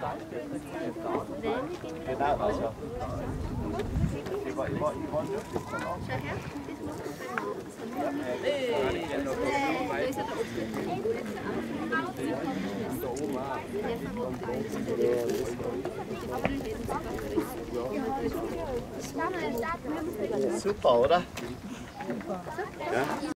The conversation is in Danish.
Genau, also. Ich war nicht. Super, oder? Ja.